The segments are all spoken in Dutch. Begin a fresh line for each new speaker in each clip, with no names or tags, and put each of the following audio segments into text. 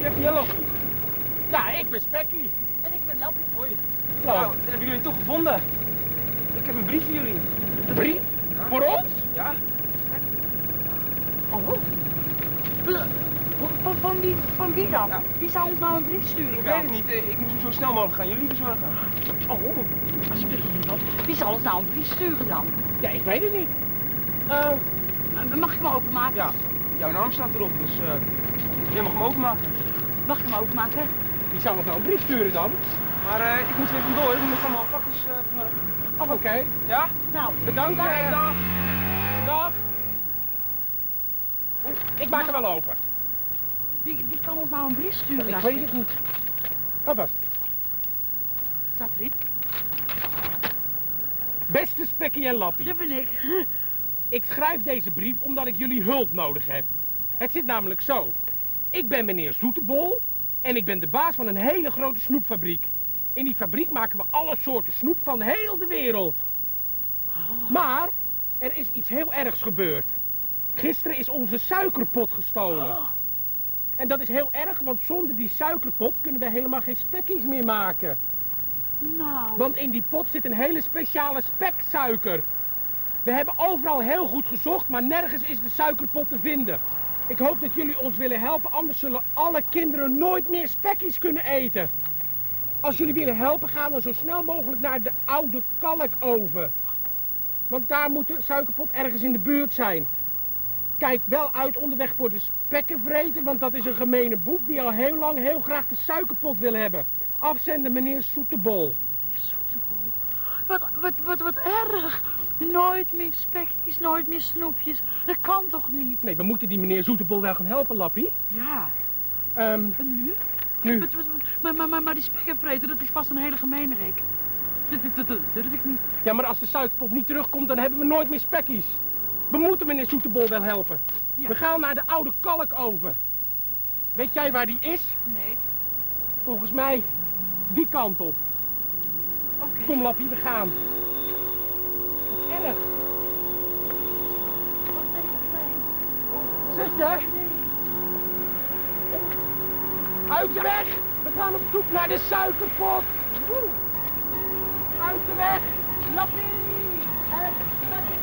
Spekkie en Lappie. Ja, ik ben Spekkie.
En ik ben Lappie.
Hoi.
Nou, dat hebben jullie toch gevonden. Ik heb een brief voor jullie.
Een brief? Ja. Voor ons?
Ja.
Oh. Van wie dan?
Ja.
Wie zou ons nou een brief sturen
Ik
dan?
weet het niet. Ik moest hem zo snel mogelijk gaan jullie bezorgen.
Oh, Spekkie, wie zal ons nou een brief sturen dan?
Ja, ik weet het niet.
Mag ik hem openmaken?
Ja, jouw naam staat erop, dus jij mag hem openmaken.
Mag ik hem openmaken?
Wie zou ons nou een brief sturen dan?
Maar ik moet weer vandoor, ik moet allemaal pakjes bezorgen.
Oh, oké.
Ja?
Nou,
Bedankt.
Oké, dag.
Dag. Ik maak hem wel open.
wie kan ons nou een brief sturen?
Ik weet het niet. Wat was het?
Staat erin?
Beste Spekkie en Lappie.
Dat ben ik.
Ik schrijf deze brief omdat ik jullie hulp nodig heb. Het zit namelijk zo. Ik ben meneer Zoetebol en ik ben de baas van een hele grote snoepfabriek. In die fabriek maken we alle soorten snoep van heel de wereld. Maar er is iets heel ergs gebeurd. Gisteren is onze suikerpot gestolen. En dat is heel erg, want zonder die suikerpot kunnen we helemaal geen spekkies meer maken.
Nou.
Want in die pot zit een hele speciale speksuiker. We hebben overal heel goed gezocht, maar nergens is de suikerpot te vinden. Ik hoop dat jullie ons willen helpen, anders zullen alle kinderen nooit meer spekkies kunnen eten. Als jullie willen helpen, gaan we zo snel mogelijk naar de oude kalkoven. Want daar moet de suikerpot ergens in de buurt zijn. Kijk wel uit onderweg voor de spekkenvreter, want dat is een gemene boef die al heel lang heel graag de suikerpot wil hebben. Afzenden meneer Zoetebol.
Zoetebol. Wat erg. Nooit meer spekjes, nooit meer snoepjes. Dat kan toch niet?
Nee, we moeten die meneer Zoetebol wel gaan helpen, Lappie.
Ja.
En
nu?
Nu.
Maar die spekkenvreter, dat is vast een hele gemeenerik. Dat durf ik niet.
Ja, maar als de suikerpot niet terugkomt, dan hebben we nooit meer spekkies. We moeten meneer Zoetebol wel helpen.
Ja.
We gaan naar de oude kalkoven. Weet jij waar die is?
Nee.
Volgens mij die kant op.
Oké.
Kom Lappie, we gaan. Wat erg.
Wacht even, nee.
Zeg jij? Uit de weg! We gaan op zoek naar de suikerpot. Woe. Uit de weg! Lappie! En Spekkie!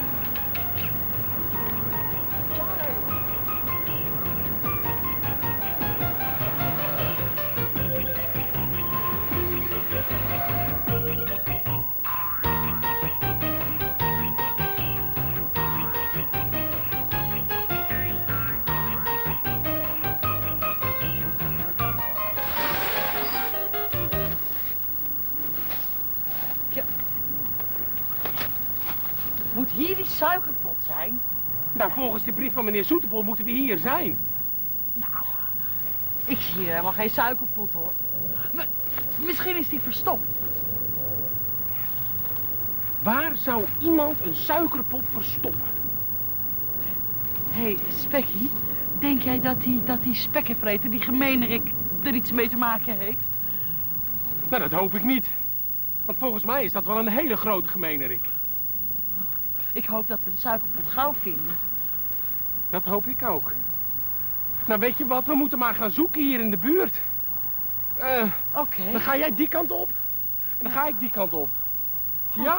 Moet hier die suikerpot zijn?
Nou, volgens de brief van meneer Zoetebol moeten we hier zijn.
Nou, ik zie hier helemaal geen suikerpot hoor. Misschien is die verstopt.
Waar zou iemand een suikerpot verstoppen?
Hé, Spekkie, denk jij dat die spekkenvreter, die gemeenerik, er iets mee te maken heeft?
Nou, dat hoop ik niet. Want volgens mij is dat wel een hele grote gemeenerik.
Ik hoop dat we de suikerpot gauw vinden.
Dat hoop ik ook. Nou, weet je wat? We moeten maar gaan zoeken hier in de buurt.
Oké.
Dan ga jij die kant op. En dan ga ik die kant op. Ja?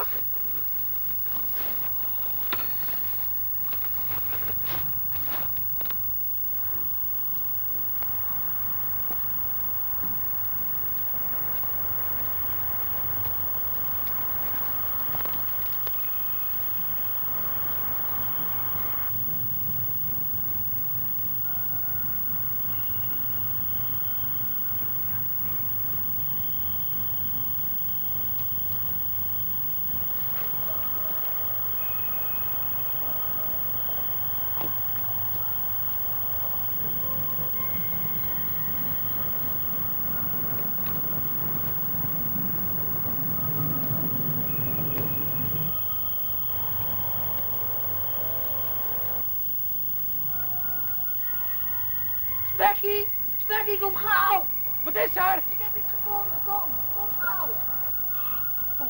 Spekkie, kom gauw!
Wat is er?
Ik heb iets gevonden, kom gauw! Oh.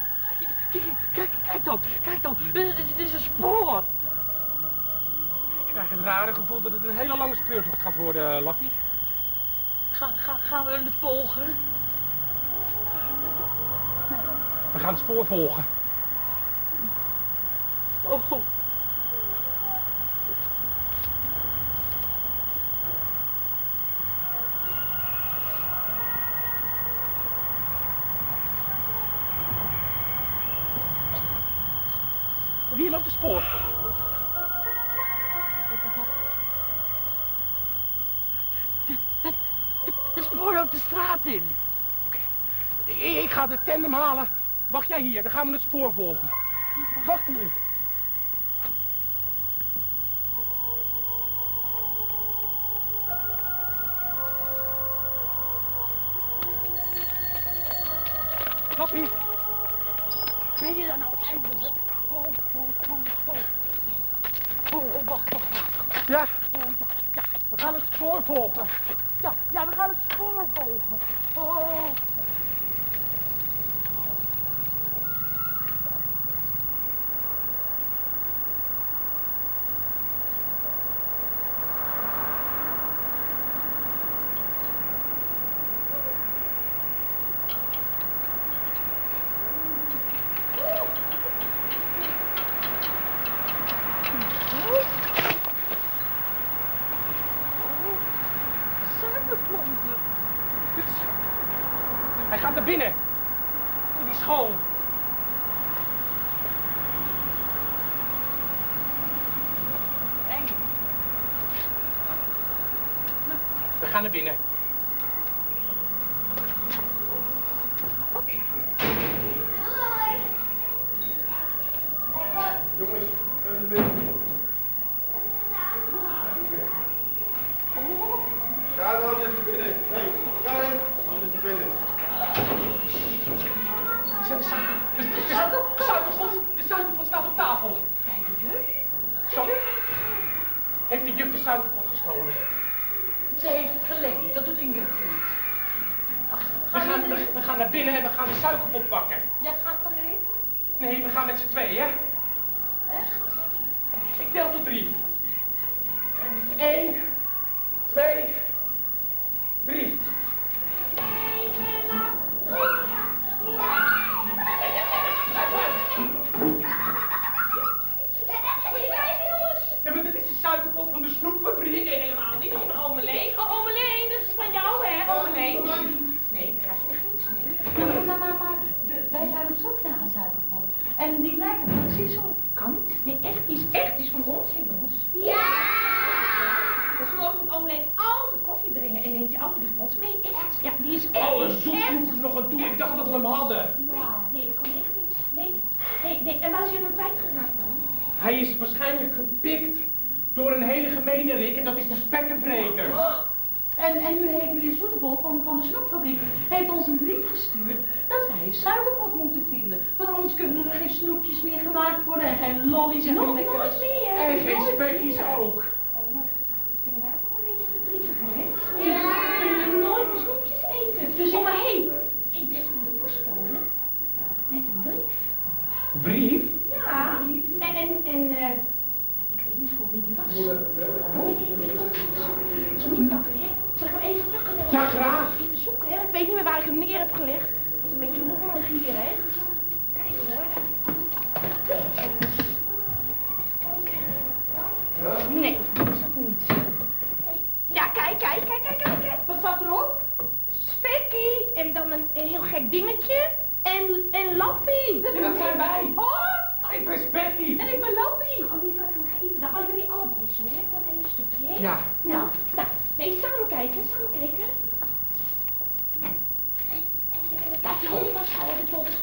Spekkie, kijk dan, dit is een spoor!
krijg het rare gevoel dat het een hele lange speurtocht gaat worden, Lappie.
Gaan we het volgen?
We gaan het spoor volgen.
Oh.
Hier loopt het spoor.
Het spoor loopt de straat in.
Ik ga de tandem halen. Wacht jij hier, dan gaan we het spoor volgen. Wacht hier. Lappie.
Ben je daar nou eindelijk? Oh, wacht.
Ja,
Ja,
we gaan het spoor volgen.
ja, we gaan het spoor volgen. Oh. Suikerplanten.
Hij gaat naar binnen. In die school.
Eng.
We gaan naar binnen.
Jongens, even naar binnen. Ga dan even binnen. Nee, ga in. Dan even binnen.
De suikerpot staat op tafel. Zo. Heeft de juf de suikerpot gestolen?
Ze heeft het geleend, dat doet een juf niet.
We gaan naar binnen en we gaan de suikerpot pakken.
Jij gaat alleen?
Nee, we gaan met z'n tweeën.
Echt?
Ik tel tot 3. 1, 2, 3. Ja, maar dat is de suikerpot van de snoepfabriek.
Nee, helemaal niet. Dat is van Ome Leen. Oh, Ome Leen, dat is van jou, hè, Ome Leen? Nee, dat krijg je echt niets mee.
Maar wij zijn op zoek naar een suikerpot. En die lijkt er precies op.
Kan niet. Nee, echt, die is van ons, hè, jongens. Ja! Dus morgen komt Ome Leen altijd koffie brengen en neemt je altijd die pot mee. Echt? Ja, die is echt.
Alle
die is
zoetproevers nog aan toe. Ik dacht dat we hem hadden.
Nee, dat kan echt niet. Nee. En waar is je hem kwijtgeraakt dan?
Hij is waarschijnlijk gepikt door een hele gemene Rik en dat is de spekkenvreter.
En nu heeft meneer Zoetebol van de snoepfabriek heeft ons een brief gestuurd dat wij een suikerpot moeten vinden. Want anders kunnen er geen snoepjes meer gemaakt worden en geen lollies en
Nog
geen lekkere...
nooit meer.
En geen
Nooit
spekjes
meer.
ook.
Oh, maar dat vinden wij ook wel een beetje verdrietig, hè? Ja. We kunnen nooit meer snoepjes eten.
Dus
oh, maar hé, dat komt de postbode met een brief.
Brief?
Ja, ja, ik weet niet voor wie die was. Zo niet pakken, hè? Zal ik hem even pakken?
Ja, graag.
Even zoeken, hè? Ik weet niet meer waar ik hem neer heb gelegd. Het is een beetje rommelig hier, hè? Kijk hoor. Even kijken. Nee, dat is het niet. Ja, kijk.
Wat staat erop?
Spekkie en dan een heel gek dingetje en Lappie.
Ja, dat zijn wij.
Oh!
Ik ben Spekkie.
En ik ben Lappie. Oh, die zal ik hem geven. Dan hadden jullie allebei zo, hè? Wat een stukje, hè?
Ja.
Nou, nee, samen kijken. Laat je hond vasthouden, de pot.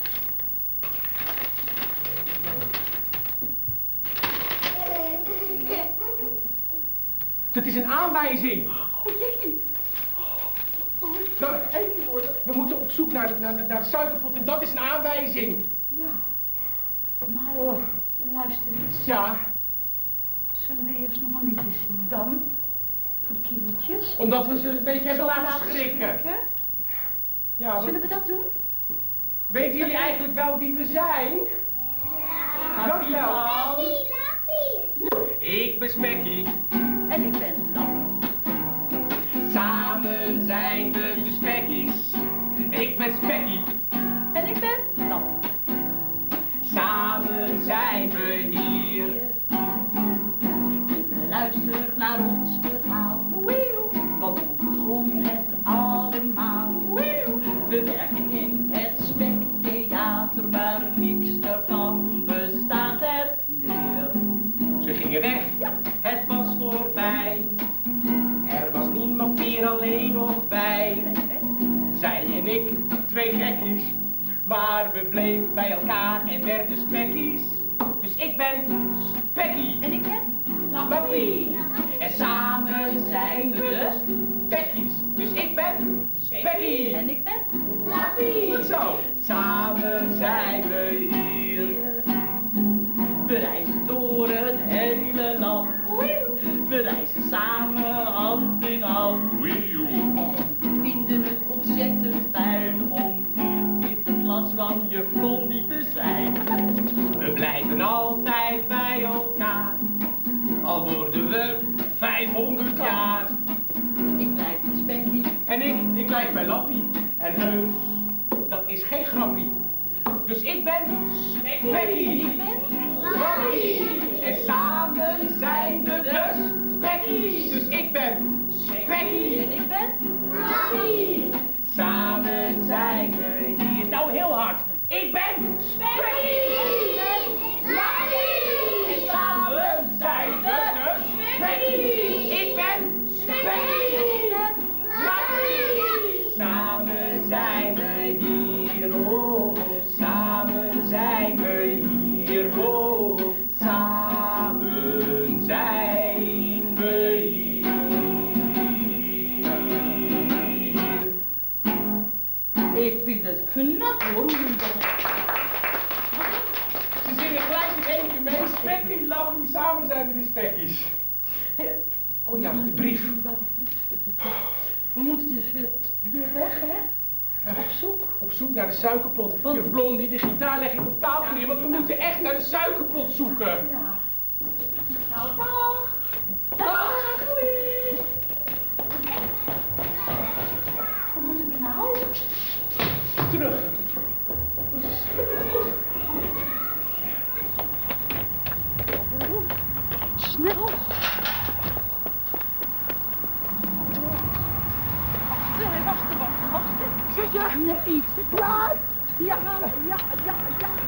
Dat is een aanwijzing.
Oh jee.
Nou, we moeten op zoek naar de suikerpot en dat is een aanwijzing.
Ja. Maar luister eens.
Ja,
Zullen we eerst nog een liedje zingen? Dan? Voor de kindertjes?
omdat we ze een beetje hebben laten schrikken. Ja,
Zullen we dat doen?
weten jullie eigenlijk wel wie we zijn? Ja. Dat wel. Ik ben Spekkie.
En ik ben Lappie.
Samen zijn we de spekkies. Ik ben Spekkie.
En ik ben Lappie.
Samen zijn we hier.
Kinderen, luister naar ons verhaal. Want hoe begon het allemaal? We werken in het spektheater, maar niks daarvan bestaat er meer.
Ze gingen weg, het was voorbij. Er was niemand meer, alleen nog wij. Zij en ik, twee gekkies. Maar we bleven bij elkaar en werden spekkies. Dus ik ben Spekkie.
En ik ben
Lappie. En samen zijn we de spekkies. Dus ik ben Spekkie.
En ik ben
Lappie. Goed zo. Samen zijn we hier. We reizen door het hele land. We reizen samen hand in hand. En we vinden het ontzettend fijn om hier in de klas van juf Blondie te zijn. We blijven altijd bij elkaar, al worden we 500 jaar.
Ik blijf bij Spekkie.
En ik blijf bij Lappie. En heus, dat is geen grappie. Dus ik ben Spekkie.
En ik ben
Lappie. En samen zijn we dus spekkies. Dus ik ben Spekkie.
En ik ben
Lappie. Samen zijn we hier. Nou, heel hard. Ik ben Spekkie. Lappie. En samen zijn we dus spekkies. Ik ben Spekkie. Lappie. Samen zijn we hier. Oh, samen zijn we hier. Oh, samen zijn we hier.
Ik vind het knap hoor, hoe jullie dat hebben.
Ze zingen gelijk in één keer mee. Spekkie, Lappie, samen zijn we de spekkies. Oh ja, de brief.
We moeten dus weer weg, hè?
Op zoek naar de suikerpot. Juf Blondie, de gitaar leg ik op tafel neer, want we moeten echt naar de suikerpot zoeken.
Ja. Nou, dag. Dag. Doei. Wat moeten we nou?
Terug.
Snel. Wacht.
Zit je?
Nee, ik zit klaar. Ja.